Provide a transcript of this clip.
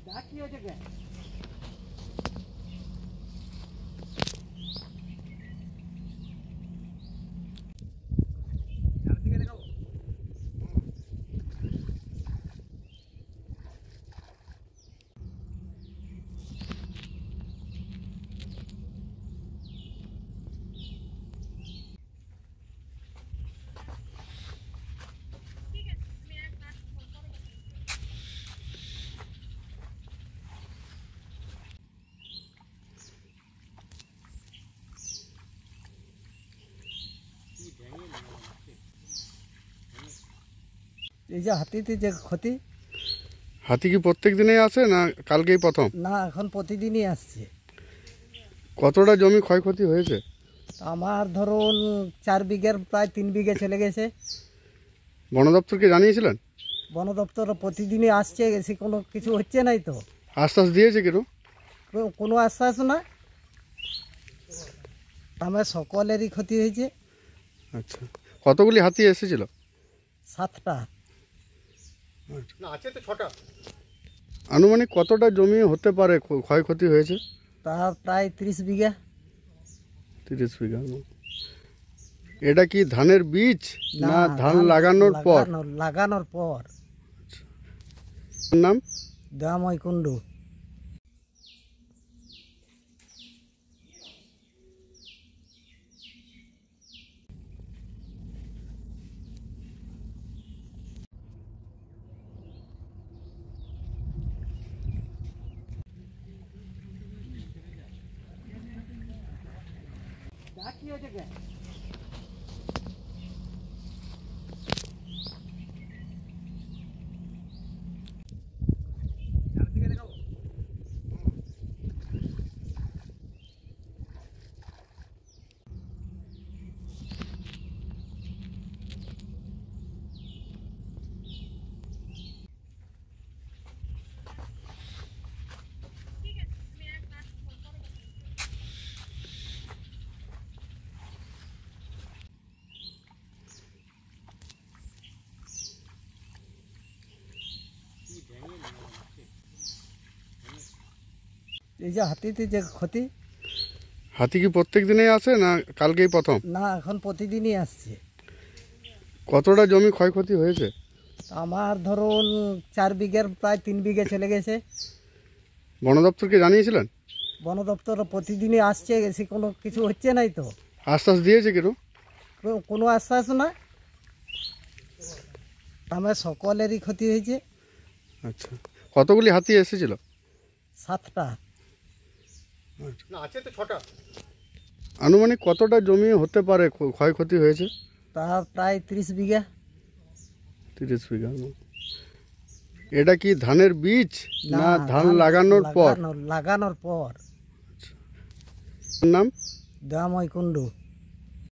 এই যে হাতিতে যে ক্ষতি, হাতি কি প্রত্যেক দিনেই আসে না কালকেই প্রথম? না, এখন প্রতিদিনই আসছে। কতটা জমি ক্ষয়ক্ষতি হয়েছে? আমার ধরুন 4 বিঘার প্রায় 3 বিঘা চলে গেছে। বন দপ্তরকে জানিয়েছিলেন? বন দপ্তর প্রতিদিনই আসছে, এসে কোনো কিছু হচ্ছে নাই তো। আশ্বাস দিয়েছে কেন? কোনো আশ্বাস না। আমার সকলেরই ক্ষতি হয়েছে। আচ্ছা, কতগুলি হাতি এসেছিল? 7টা। না, আছে তো 6টা। আনুমানিক কতটা জমি হতে পারে ক্ষয়ক্ষতি হয়েছে? তা প্রায় 30 বিঘা। 30 বিঘা। এটা কি ধানের বীজ না ধান লাগানোর পর? লাগানোর পর। নাম? দয়াময় কুণ্ডু। কি হয়েছে? এই যে হাতিতে যে ক্ষতি, হাতি কি প্রত্যেক দিনেই আসে না কালকেই প্রথম? না, এখন প্রতিদিনই আসছে। কতটা জমি ক্ষয়ক্ষতি হয়েছে? আমার ধরুন 4 বিঘার প্রায় 3 বিঘা চলে গেছে। বন দপ্তরকে জানিয়েছিলেন? বন দপ্তর প্রতিদিনই আসছে, এসে কোনো কিছু হচ্ছে নাই তো। আশ্বাস দিয়েছে কেন? কোনো আশ্বাস না। আমার সকলেরই ক্ষতি হয়েছে। আচ্ছা, কতগুলি হাতি এসেছিল? 7টা। না, আছে তো 6টা। আনুমানিক কতটা জমি হতে পারে ক্ষয়ক্ষতি হয়েছে? তা প্রায় 30 বিঘা। 30 বিঘা। এটা কি ধানের বীজ না ধান লাগানোর পর? লাগানোর পর। নাম? দয়াময় কুণ্ডু।